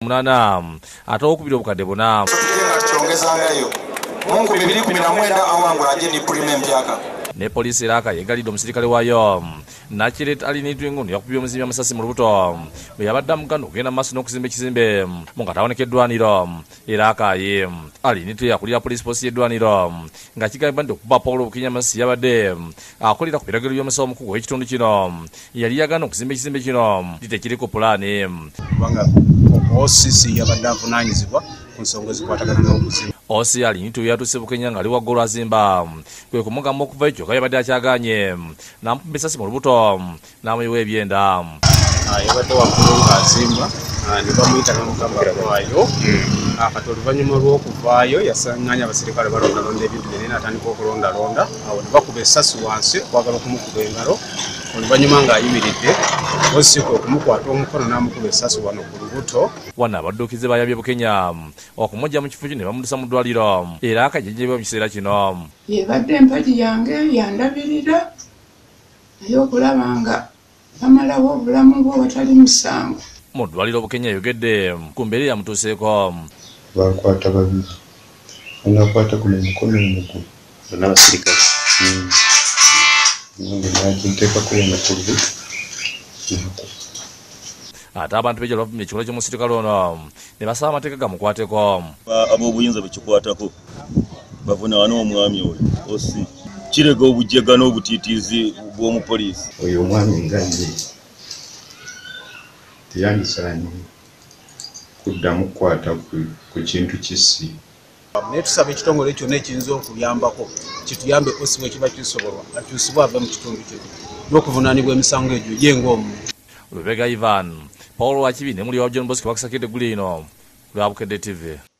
8 ate okubira obukadde 4. Ne polisi Iraka yegalidde omusirikale waayo Nakiret alinidwingu yakubye omuzimbi amasasi mu lubuto bwe yabadde amugana okugenda maaso n'okuzimba ekizimbe mu nga tawaoneka eddwaniro. Iraka ye alinidwe yakulira polisi posi y'eddwaniro nga kigamba nti okuba Paul Bukinyamasi yabadde akolera ku biragiro by'omusawo omukugu w'ekitundu kino yali yagana okuzimba ekizimbe kino tekiriko pulaani. Kubanga OCC yabadde avunaanyizibwa ku nsonga ezikwatagana n'okuzimba. Osi alinidwe yatuuse Bukenya nga ali waggulu azimba kwe kumugamba okuva ekyo yabadde akyaganye n'amupimba essasi mu lubuto n'amuyiwa ebyenda. Yabadde waggulu ng'azimba ne bamuyita n'omugamba waayo kati oluvannyuma lw'okuvaayo yasaŋŋanya abasirikale balondalonda ebintu bye n'atandika okulondalonda awo ne bakuba essasi wansi okwagala okumukuba engalo. Oluvannyuma ng'ayimiridde OCC kwe okumukwata omukono n'amukuba essasi wano ku lubuto. Wano abadduukize bayambye Bukenya okumujja mu kifo kino ne bamuddusa mu ddwaliro era akajejjebwa mu kiseera kino. Yebadde empagi yange yandabirira naye okulaba nga bamalawo obulamu bwe watali musango. Mu ddwaliro Bukenya yogedde ku mbeera yamutuuseeko. Bakwata babiri anakwata ku mukono omugulu n'abasirikale nteekako yona ku lubuto. Ate abantu b'ejja bavumye ekikola ky'omusirikale ono ne basaba amateeka gamukwateko. Ab'obuyinza bekikwatako bavuna wano omwami oyo OCC kirega obujjaga n'obutiitiizi bw'omupoliisi. Oyo omwami nga ye teyandisaanye kuddamu kukwata ku kintu kisi. Naye tusaba ekitongole kyonna ekiyinza okuyambako kituyambe OCC bwe kiba kisobolwa akyusibwe ava mu kitundu kino n'okuvunaanibwa emisango egyo ye ng'omuntu. Lubega Ivan, Paul Wakibi ne muli wa John Bosco wakisakidde guli ino lwa Bukedde TV.